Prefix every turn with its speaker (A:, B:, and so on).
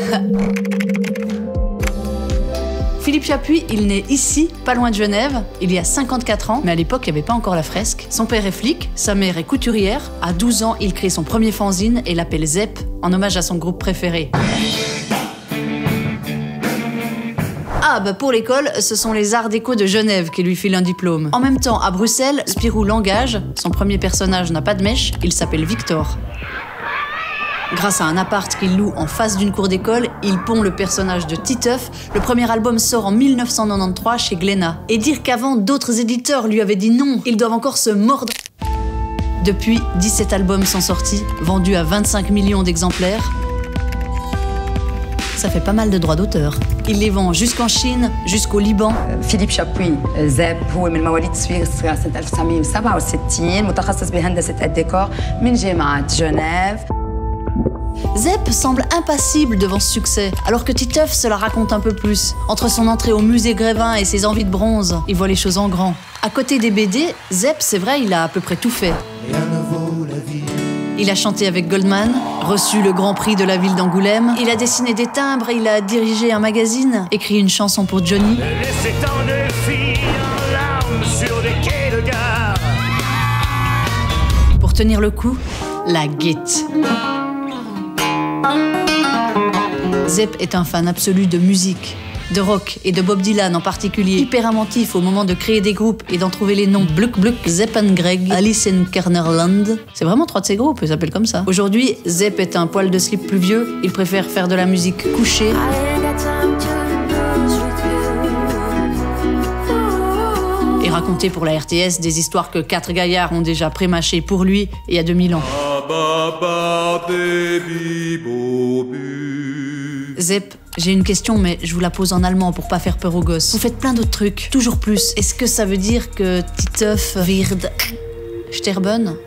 A: Philippe Chapuis, il naît ici, pas loin de Genève, il y a 54 ans, mais à l'époque, il n'y avait pas encore la fresque. Son père est flic, sa mère est couturière. À 12 ans, il crée son premier fanzine et l'appelle Zep, en hommage à son groupe préféré. Ah bah pour l'école, ce sont les Arts Déco de Genève qui lui filent un diplôme. En même temps, à Bruxelles, Spirou l'engage, son premier personnage n'a pas de mèche, il s'appelle Victor. Grâce à un appart qu'il loue en face d'une cour d'école, il pond le personnage de Titeuf. Le premier album sort en 1993 chez Glénat. Et dire qu'avant, d'autres éditeurs lui avaient dit non, ils doivent encore se mordre. Depuis, 17 albums sont sortis, vendus à 25 millions d'exemplaires. Ça fait pas mal de droits d'auteur. Il les vend jusqu'en Chine, jusqu'au Liban.
B: فيليب شابوي زاب هو من مواليد سويسرا سنة 1967 متخصص بهندسة الديكور من جامعة جنيف.
A: Zep semble impassible devant ce succès, alors que Titeuf se la raconte un peu plus. Entre son entrée au musée Grévin et ses envies de bronze, il voit les choses en grand. À côté des BD, Zep, c'est vrai, il a à peu près tout fait. Il a chanté avec Goldman, reçu le Grand Prix de la ville d'Angoulême, il a dessiné des timbres, il a dirigé un magazine, écrit une chanson pour Johnny.
C: Laissez tant de filles en larmes sur des quais de gare.
A: Pour tenir le coup, la guette. Zep est un fan absolu de musique, de rock et de Bob Dylan en particulier. Hyper inventif au moment de créer des groupes et d'en trouver les noms. Bluck Bluck, Zep and Greg, Alice in Kernerland. C'est vraiment 3 de ses groupes, ils s'appellent comme ça. Aujourd'hui, Zep est un poil de slip plus vieux. Il préfère faire de la musique couchée. Et raconter pour la RTS des histoires que 4 gaillards ont déjà prémâchées pour lui il y a 2000 ans. Zep, j'ai une question, mais je vous la pose en allemand pour pas faire peur aux gosses. Vous faites plein d'autres trucs, toujours plus. Est-ce que ça veut dire que Titeuf wird sterben?